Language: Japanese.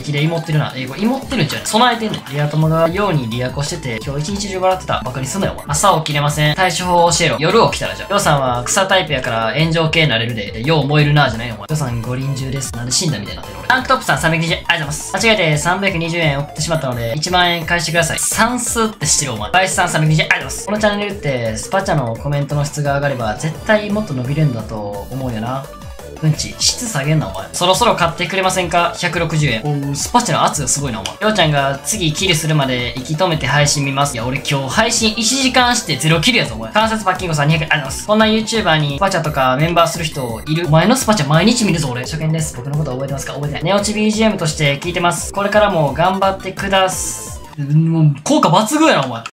気で芋ってるな。これ芋ってるんちゃう？備えてんねん。リア友がようにリアコしてて、今日一日中笑ってた。バカにすんなよ、お前。朝起きれません。対処法を教えろ。夜起きたらじゃあ。ようさんは草タイプやから炎上系なれるで、よう燃えるなじゃないよ、お前。ようさん五輪中です。なんで死んだみたいになってる俺。タンクトップさん320円、ありがとうございます。間違えて320円送ってしまったので、1万円返してください。算数って知ってるお前。バイスさん320円、ありがとうございます。このチャンネルって、スパチャのコメントの質が上がれば、絶対もっと伸びるんだと思うよな。うんち、質下げんなお前。そろそろ買ってくれませんか？ 160 円。おう、スパチャの圧がすごいなお前。りょうちゃんが次キルするまで息止めて配信見ます。いや、俺今日配信1時間して0キルやぞお前。関節パッキングさん200円ありがとうございます。こんな YouTuber にスパチャとかメンバーする人いる？お前のスパチャ毎日見るぞ俺。初見です。僕のこと覚えてますか？覚えてない。寝落ち BGM として聞いてます。これからも頑張ってください。もう効果抜群やなお前。